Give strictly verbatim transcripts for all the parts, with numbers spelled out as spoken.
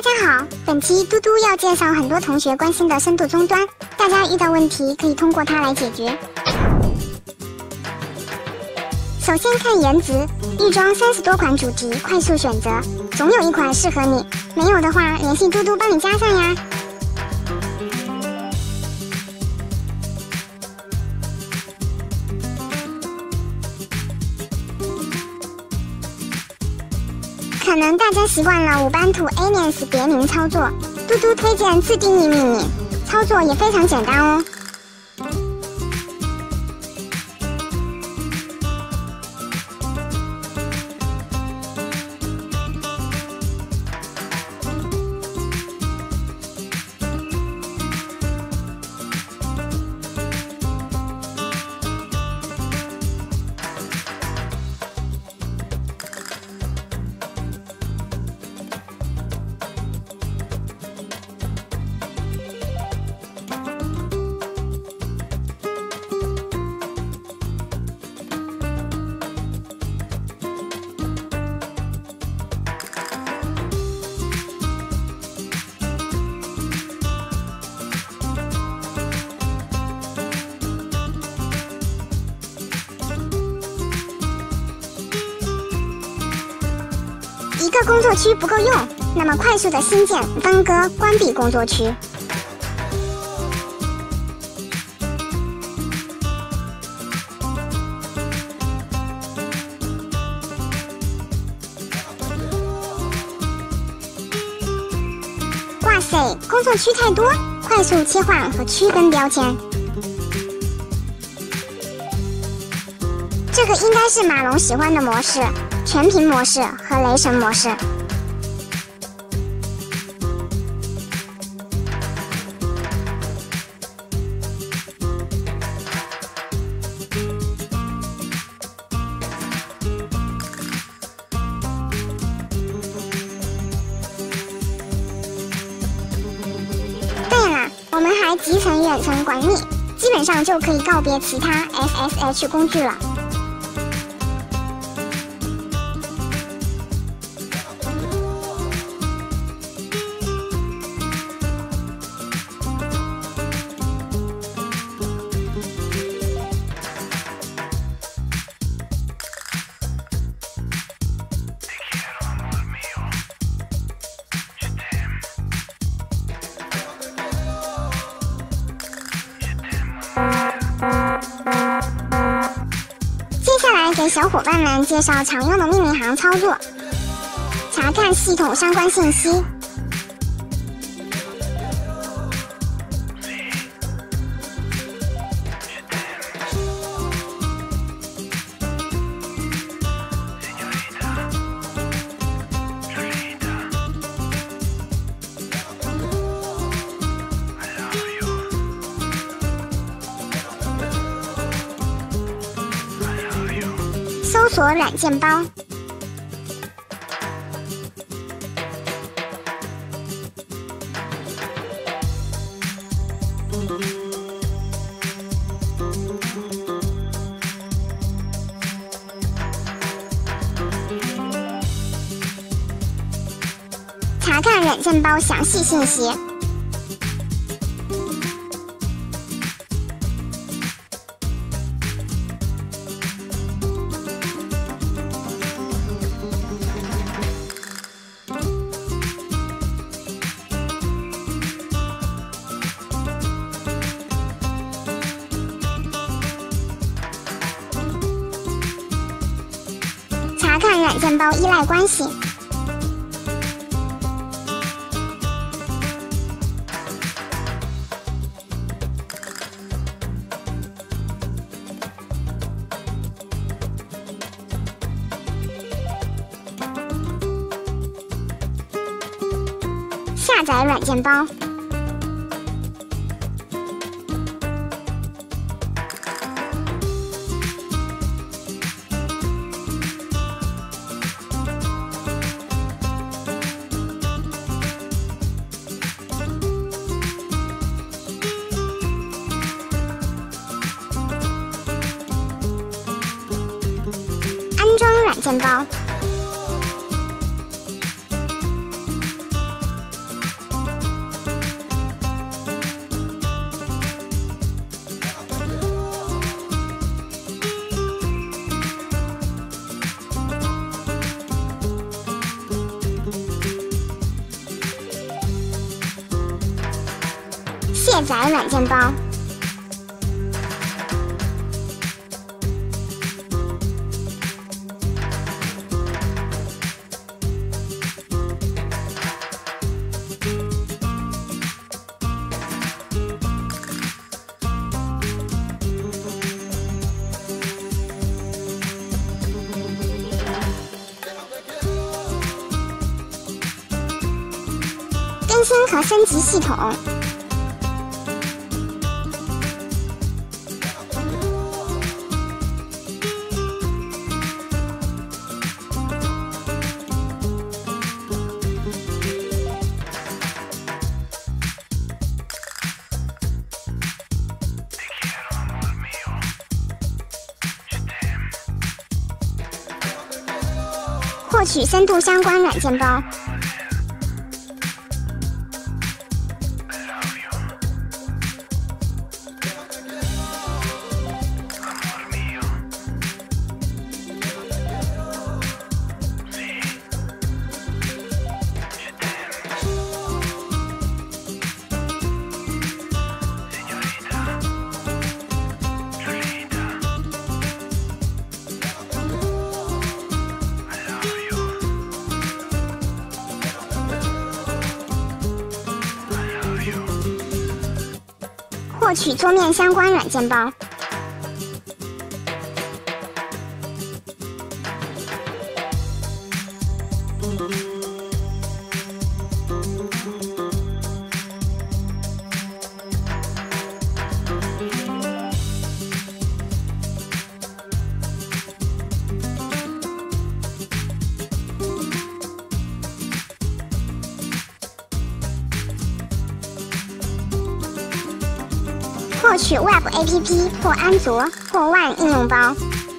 家好，本期嘟嘟要介绍很多同学关心的深度终端，大家遇到问题可以通过它来解决。首先看颜值，预装三十多款主题，快速选择，总有一款适合你。没有的话，联系嘟嘟帮你加上呀。可能大家习惯了五班图 Aliens 别名操作，嘟嘟推荐自定义命名，操作也非常简单哦。一个工作区不够用，那么快速的新建、分割、关闭工作区。哇塞，工作区太多，快速切换和区分标签。这个应该是马龙喜欢的模式。全屏模式和雷神模式。对了，我们还集成远程管理，基本上就可以告别其他 S S H 工具了。接下来给小伙伴们介绍常用的命令行操作，查看系统相关信息。搜索软件包，查看软件包详细信息。查看软件包依赖关系。下载软件包。安装软件包。 卸载软件包。更新和升级系统。获取深度相关软件包。获取桌面相关软件包。获取 Web A P P 或安卓或 Wine 应用包。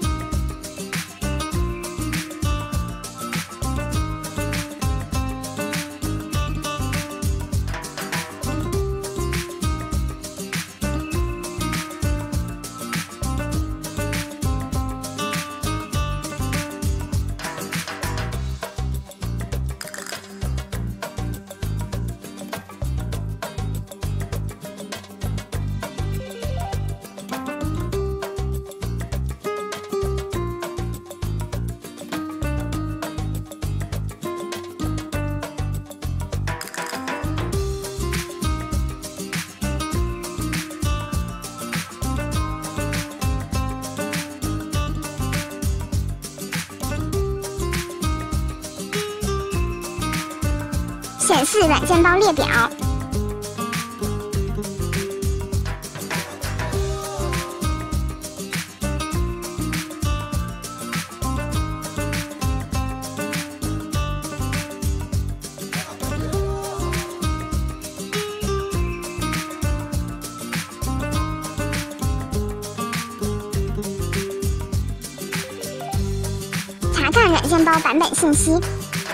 显示软件包列表。查看软件包版本信息。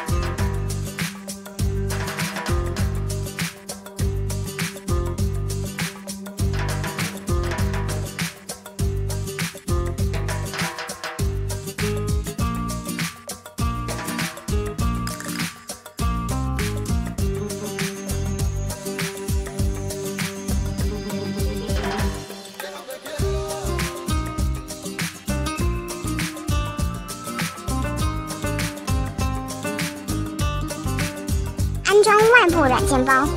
安装外部软件包。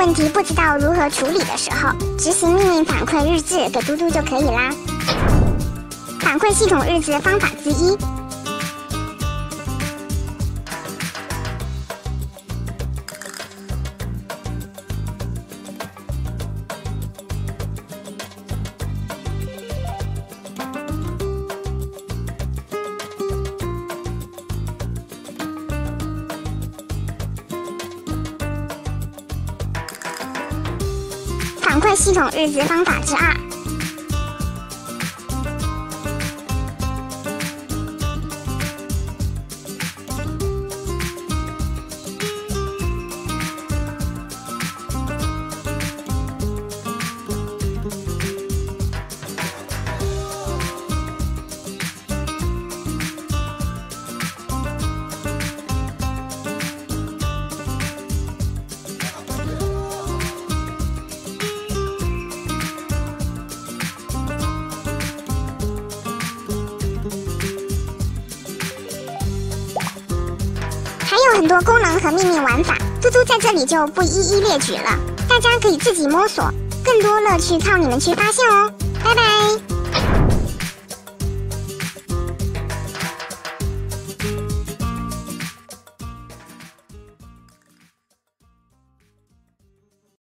问题不知道如何处理的时候，执行命令反馈日志给嘟嘟就可以啦。反馈系统日志方法之一。反馈系统日志方法之二。还有很多功能和秘密玩法，嘟嘟在这里就不一一列举了，大家可以自己摸索，更多乐趣靠你们去发现哦。